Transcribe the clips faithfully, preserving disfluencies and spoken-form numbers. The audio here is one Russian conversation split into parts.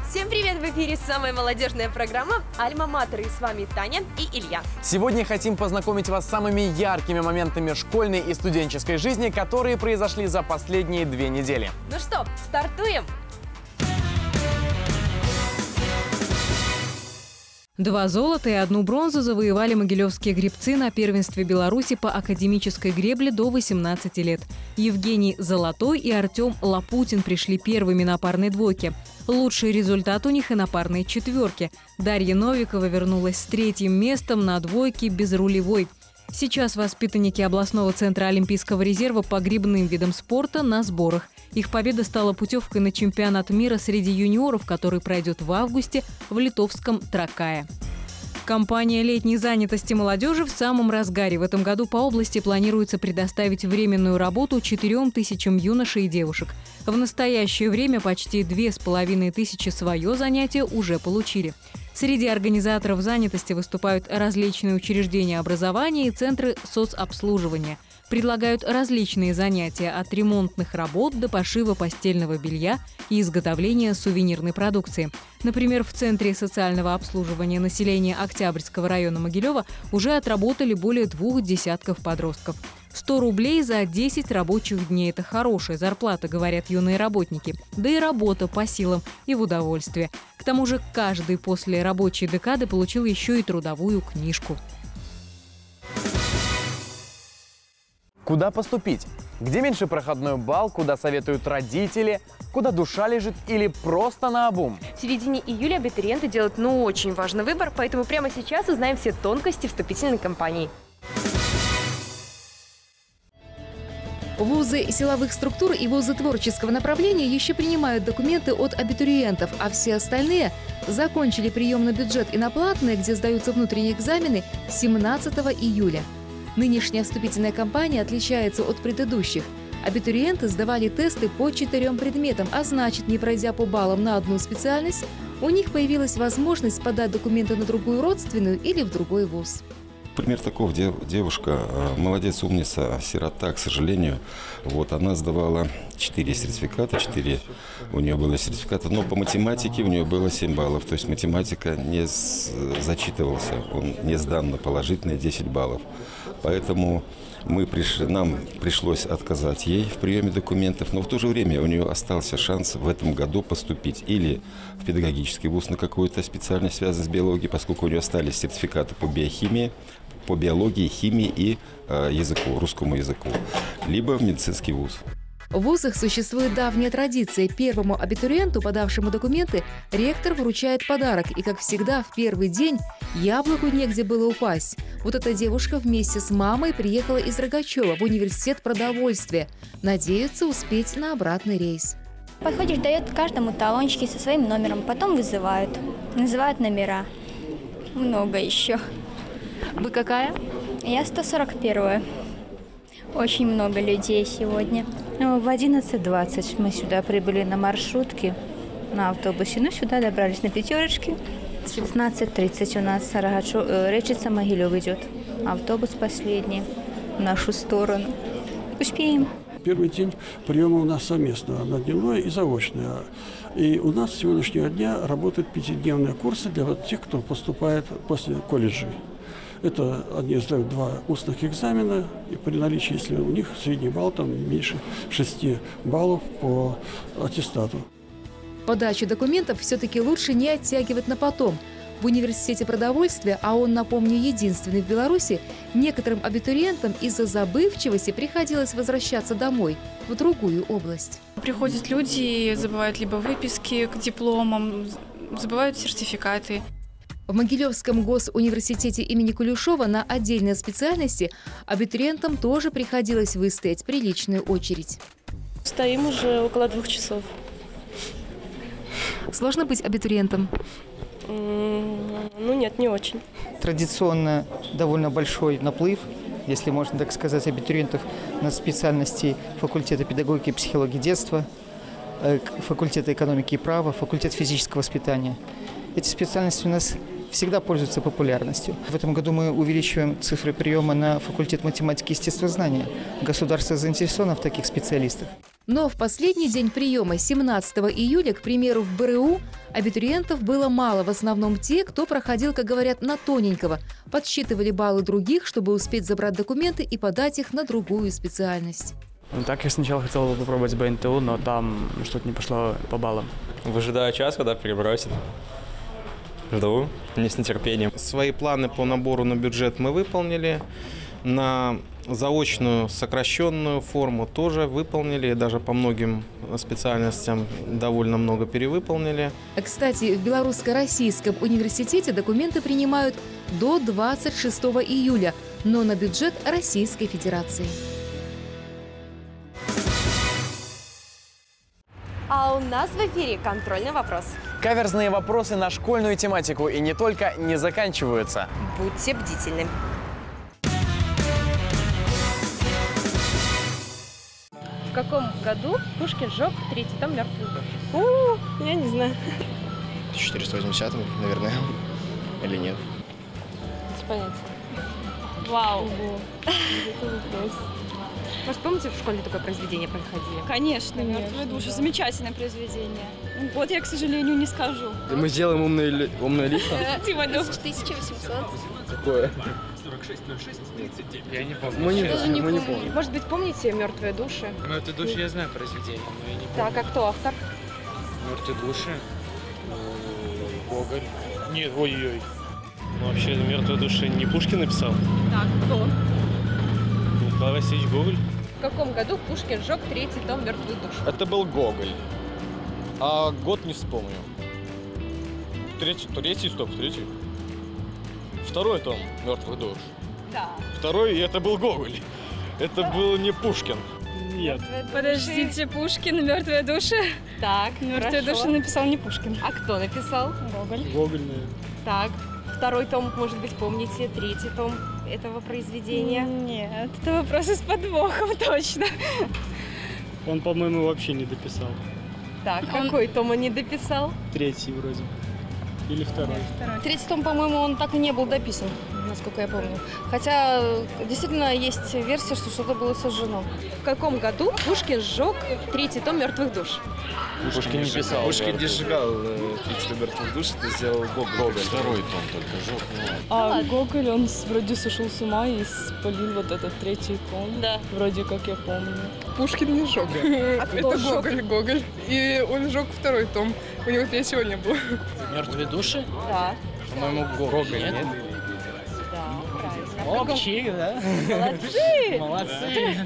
Всем привет! В эфире самая молодежная программа «Альма-Матер». И с вами Таня и Илья. Сегодня хотим познакомить вас с самыми яркими моментами школьной и студенческой жизни, которые произошли за последние две недели. Ну что, стартуем! Два золота и одну бронзу завоевали могилевские гребцы на первенстве Беларуси по академической гребле до восемнадцати лет. Евгений Золотой и Артем Лапутин пришли первыми на парной двойке. Лучший результат у них и на парной четверке. Дарья Новикова вернулась с третьим местом на двойке безрулевой. Сейчас воспитанники областного центра Олимпийского резерва по гребным видам спорта на сборах. Их победа стала путевкой на чемпионат мира среди юниоров, который пройдет в августе в литовском Тракае. Кампания летней занятости молодежи в самом разгаре. В этом году по области планируется предоставить временную работу четырем тысячам юношей и девушек. В настоящее время почти две с половиной тысячи свое занятие уже получили. Среди организаторов занятости выступают различные учреждения образования и центры соцобслуживания. Предлагают различные занятия от ремонтных работ до пошива постельного белья и изготовления сувенирной продукции. Например, в Центре социального обслуживания населения Октябрьского района Могилева уже отработали более двух десятков подростков. сто рублей за десять рабочих дней – это хорошая зарплата, говорят юные работники. Да и работа по силам и в удовольствие. К тому же каждый после рабочей декады получил еще и трудовую книжку. Куда поступить? Где меньше проходной балл, куда советуют родители, куда душа лежит или просто наобум? В середине июля абитуриенты делают ну очень важный выбор, поэтому прямо сейчас узнаем все тонкости вступительной кампании. Вузы силовых структур и вузы творческого направления еще принимают документы от абитуриентов, а все остальные закончили прием на бюджет и на платные, где сдаются внутренние экзамены, семнадцатого июля. Нынешняя вступительная кампания отличается от предыдущих. Абитуриенты сдавали тесты по четырем предметам, а значит, не пройдя по баллам на одну специальность, у них появилась возможность подать документы на другую родственную или в другой вуз. Пример такого: девушка, молодец, умница, сирота, к сожалению, вот она сдавала четыре сертификата, четыре у нее было сертификата, но по математике у нее было семь баллов, то есть математика не зачитывался, он не сдан на положительные десять баллов. Поэтому мы пришли, нам пришлось отказать ей в приеме документов, но в то же время у нее остался шанс в этом году поступить или в педагогический вуз на какую-то специальность, связанную с биологией, поскольку у нее остались сертификаты по биохимии, по биологии, химии и э, языку, русскому языку, либо в медицинский вуз. В вузах существует давняя традиция. Первому абитуриенту, подавшему документы, ректор вручает подарок. И, как всегда, в первый день яблоку негде было упасть. Вот эта девушка вместе с мамой приехала из Рогачева в университет продовольствия. Надеются успеть на обратный рейс. Подходишь, дает каждому талончики со своим номером, потом вызывают. Называют номера. Много еще. Вы какая? Я сто сорок первая. Очень много людей сегодня. В одиннадцать двадцать мы сюда прибыли на маршрутке, на автобусе. Ну, сюда добрались на пятерочке. В шестнадцать тридцать у нас Речица Могилев идет. Автобус последний в нашу сторону. Успеем. Первый день приема у нас совместно, однодневное и заочное. И у нас с сегодняшнего дня работают пятидневные курсы для тех, кто поступает после колледжей. Это они сдают два устных экзамена, и при наличии, если у них средний балл там меньше шести баллов по аттестату. Подачу документов все-таки лучше не оттягивать на потом. В университете продовольствия, а он, напомню, единственный в Беларуси, некоторым абитуриентам из-за забывчивости приходилось возвращаться домой, в другую область. Приходят люди и забывают либо выписки к дипломам, забывают сертификаты. В Могилевском госуниверситете имени Кулешова на отдельной специальности абитуриентам тоже приходилось выстоять приличную очередь. Стоим уже около двух часов. Сложно быть абитуриентом? Ну нет, не очень. Традиционно довольно большой наплыв, если можно так сказать, абитуриентов на специальности факультета педагогики и психологии детства, факультета экономики и права, факультет физического воспитания. Эти специальности у нас всегда пользуются популярностью. В этом году мы увеличиваем цифры приема на факультет математики и естествознания. Государство заинтересовано в таких специалистах. Но в последний день приема, семнадцатого июля, к примеру, в БРУ Абитуриентов было мало, в основном те, кто проходил, как говорят, на тоненького. Подсчитывали баллы других, чтобы успеть забрать документы и подать их на другую специальность. Ну, так я сначала хотел бы попробовать бэ эн тэ у, но там что-то не пошло по баллам. Выжидаю час, когда перебросит. Жду, не с нетерпением. Свои планы по набору на бюджет мы выполнили. На заочную сокращенную форму тоже выполнили. Даже по многим специальностям довольно много перевыполнили. Кстати, в Белорусско-Российском университете документы принимают до двадцать шестого июля, но на бюджет Российской Федерации. А у нас в эфире контрольный вопрос. Каверзные вопросы на школьную тематику и не только не заканчиваются. Будьте бдительны. В каком году Пушкин сжег третий том «Мертвых душ»? У, я не знаю. В тысяча четыреста восьмидесятом, наверное. Или нет? Без понятия. Вау. Может, помните, в школе такое произведение проходили? Конечно, «Мертвые души». Замечательное произведение. Вот я, к сожалению, не скажу. Мы сделаем умные, умные лица? тысяча восемьсот. Какое? Я не помню. Мы не, не, мы не помним. Может быть, помните «Мертвые души»? «Мертвые души» я знаю произведение, но я не помню. Так, а кто автор? «Мертвые души». Гоголь. Нет, ой-ой-ой. Ну, вообще, «Мертвые души» не Пушкин написал? Так, кто? Николай Васильевич Гоголь. В каком году Пушкин сжег третий том «Мертвых душ»? Это был Гоголь. А год не вспомню. Третий, третий, стоп, третий. Второй том «Мертвых душ». Да. Второй, и это был Гоголь. Это был не Пушкин. Нет. Подождите, Пушкин, «Мертвые души». Так, «Мертвые хорошо. души» написал не Пушкин. А кто написал? Гоголь. Гоголь, наверное. Так, второй том, может быть, помните, третий том этого произведения? Нет, это вопросы с подвохом, точно. Он, по-моему, вообще не дописал. Так, он... какой том он не дописал? Третий вроде. Или второй. Третий том, по-моему, он так и не был дописан, насколько я помню. Хотя, действительно, есть версия, что что-то было сожжено. В каком году Пушкин сжег третий том «Мертвых душ»? Пушкин не писал. Пушкин не сжигал третий «Мертвых душ», это сделал Гоголь. Второй том только сжег. А Гоголь, он вроде сошел с ума и спалил вот этот третий том. Да. Вроде как я помню. Пушкин не сжег. А кто Это сжег? Гоголь, Гоголь. И он сжег второй том. У него третьего не было. «Мертвые души»? Да. По-моему, Гоголь, нет? Да, правильно. Молодчик, да? Молодцы! Молодцы!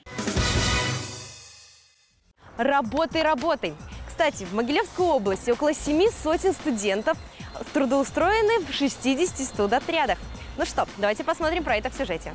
Работай, работай! Кстати, в Могилевской области около семи сотен студентов трудоустроены в шестидесяти студотрядах. Ну что, давайте посмотрим про это в сюжете.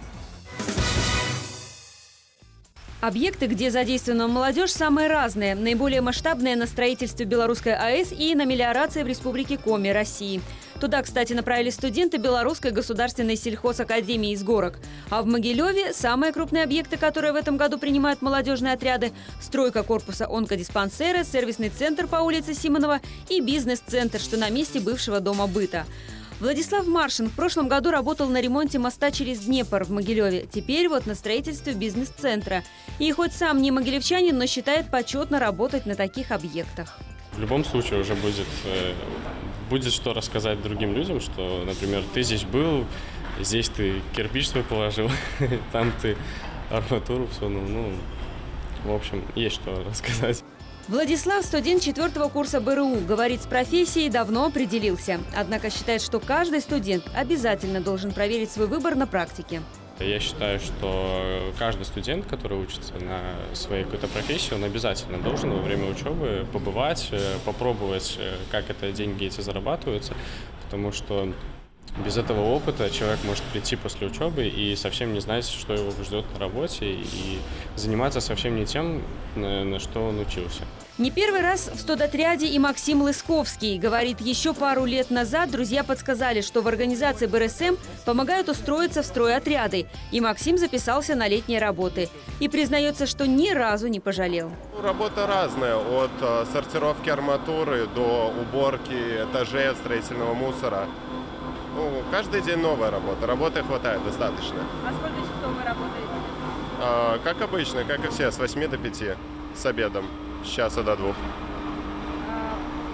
Объекты, где задействована молодежь, самые разные. Наиболее масштабные на строительстве Белорусской АЭС и на мелиорации в Республике Коми, России. Туда, кстати, направились студенты Белорусской государственной сельхозакадемии из Горок. А в Могилеве самые крупные объекты, которые в этом году принимают молодежные отряды – стройка корпуса онкодиспансера, сервисный центр по улице Симонова и бизнес-центр, что на месте бывшего дома быта. Владислав Маршин в прошлом году работал на ремонте моста через Днепр в Могилеве. Теперь вот на строительстве бизнес-центра. И хоть сам не могилевчанин, но считает почетно работать на таких объектах. В любом случае уже будет, будет что рассказать другим людям, что, например, ты здесь был, здесь ты кирпич свой положил, там ты арматуру всунул. Ну, в общем, есть что рассказать. Владислав – студент четвертого курса бэ эр у. Говорит, с профессией давно определился. Однако считает, что каждый студент обязательно должен проверить свой выбор на практике. Я считаю, что каждый студент, который учится на своей какой-то профессии, он обязательно должен во время учебы побывать, попробовать, как это деньги эти зарабатываются, потому что без этого опыта человек может прийти после учебы и совсем не знать, что его ждет на работе, и заниматься совсем не тем, на что он учился. Не первый раз в студотряде и Максим Лысковский. Говорит, еще пару лет назад друзья подсказали, что в организации бэ эр эс эм помогают устроиться в стройотряды. И Максим записался на летние работы. И признается, что ни разу не пожалел. Работа разная. От сортировки арматуры до уборки этажей от строительного мусора. Ну, каждый день новая работа. Работы хватает достаточно. А сколько часов вы работаете? А, как обычно, как и все, с восьми до пяти, с обедом, с часа до двух. А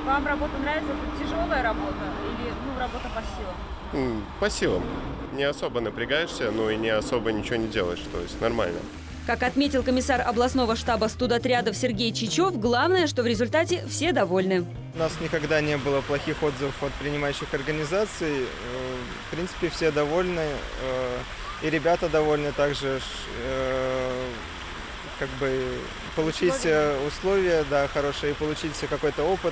Вам работа нравится? Это тяжелая работа или ну, работа по силам? По силам. Не особо напрягаешься, но и не особо ничего не делаешь, то есть нормально. Как отметил комиссар областного штаба студотрядов Сергей Чичев, главное, что в результате все довольны. У нас никогда не было плохих отзывов от принимающих организаций. В принципе, все довольны. И ребята довольны также. Как бы получить условия, да, хорошие, и получить какой-то опыт.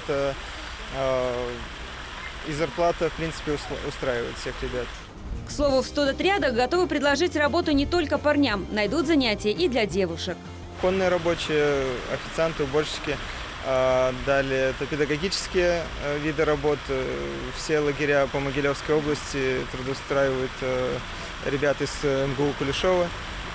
И зарплата, в принципе, устраивает всех ребят. К слову, в студотрядах готовы предложить работу не только парням. Найдут занятия и для девушек. Конные рабочие, официанты, уборщики. Далее это педагогические виды работ. Все лагеря по Могилевской области трудоустраивают ребят из эм гэ у Кулешова.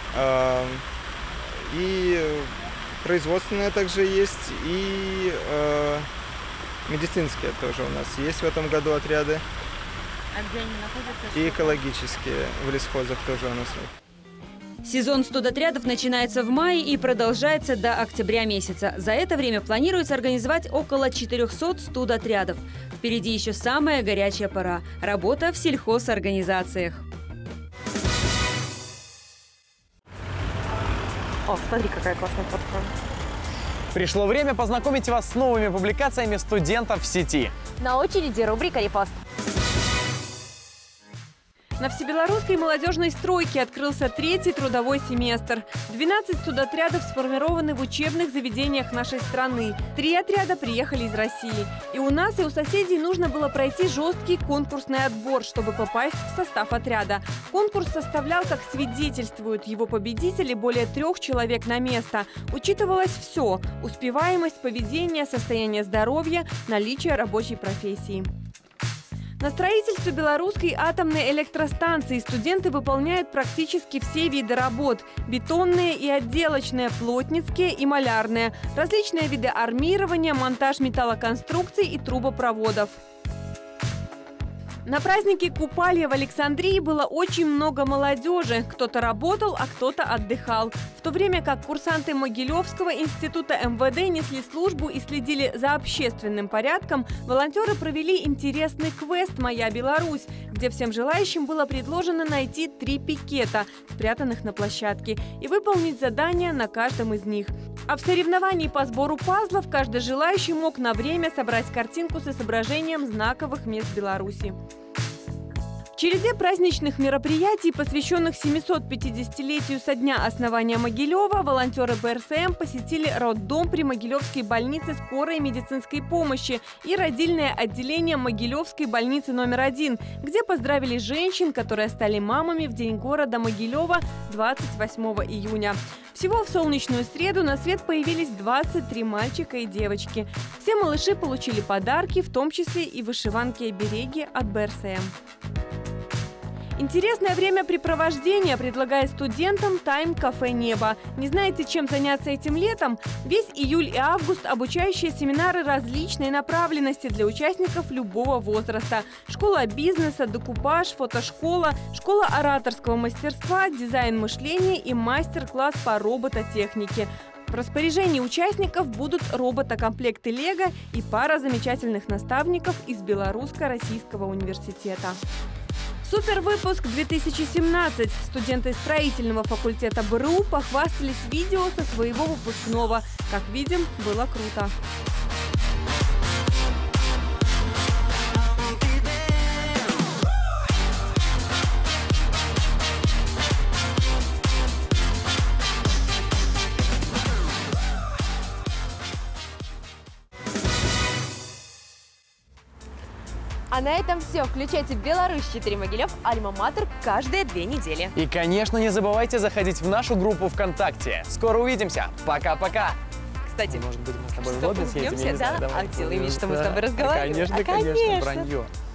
И производственные также есть, и медицинские тоже у нас есть в этом году отряды. А где они находятся? И экологические в лесхозах тоже у нас. Сезон студотрядов начинается в мае и продолжается до октября месяца. За это время планируется организовать около четырёхсот студотрядов. Впереди еще самая горячая пора – работа в сельхозорганизациях. О, смотри, какая классная фотка. Пришло время познакомить вас с новыми публикациями студентов в сети. На очереди рубрика «Репост». На всебелорусской молодежной стройке открылся третий трудовой семестр. двенадцать студотрядов сформированы в учебных заведениях нашей страны. Три отряда приехали из России. И у нас, и у соседей нужно было пройти жесткий конкурсный отбор, чтобы попасть в состав отряда. Конкурс составлял, как свидетельствуют его победители, более трех человек на место. Учитывалось все – успеваемость, поведение, состояние здоровья, наличие рабочей профессии. На строительстве белорусской атомной электростанции студенты выполняют практически все виды работ – бетонные и отделочные, плотницкие и малярные, различные виды армирования, монтаж металлоконструкций и трубопроводов. На празднике Купалья в Александрии было очень много молодежи. Кто-то работал, а кто-то отдыхал. В то время как курсанты Могилевского института эм вэ дэ несли службу и следили за общественным порядком, волонтеры провели интересный квест «Моя Беларусь», где всем желающим было предложено найти три пикета, спрятанных на площадке, и выполнить задания на каждом из них. А в соревновании по сбору пазлов каждый желающий мог на время собрать картинку с изображением знаковых мест Беларуси. В череде праздничных мероприятий, посвященных семисот-пятидесятилетию со дня основания Могилева, волонтеры бэ эр эс эм посетили роддом при Могилевской больнице скорой медицинской помощи и родильное отделение Могилевской больницы номер один, где поздравили женщин, которые стали мамами в день города Могилева двадцать восьмого июня. Всего в солнечную среду на свет появились двадцать три мальчика и девочки. Все малыши получили подарки, в том числе и вышиванки-обереги от бэ эр эс эм. Интересное времяпрепровождение предлагает студентам Тайм-кафе «Небо». Не знаете, чем заняться этим летом? Весь июль и август обучающие семинары различной направленности для участников любого возраста. Школа бизнеса, декупаж, фотошкола, школа ораторского мастерства, дизайн мышления и мастер-класс по робототехнике. В распоряжении участников будут роботокомплекты «Лего» и пара замечательных наставников из Белорусско-Российского университета. Супервыпуск две тысячи семнадцать. Студенты строительного факультета бэ эр у похвастались видео со своего выпускного. Как видим, было круто. А на этом все. Включайте Беларусь четыре Могилев, Альма-Матер каждые две недели. И, конечно, не забывайте заходить в нашу группу ВКонтакте. Скоро увидимся. Пока-пока. Кстати, может быть, мы с тобой что, в лобби съездим? да? Давай. А делай вид, что мы с тобой разговариваем. Конечно, а, конечно, конечно. вранье.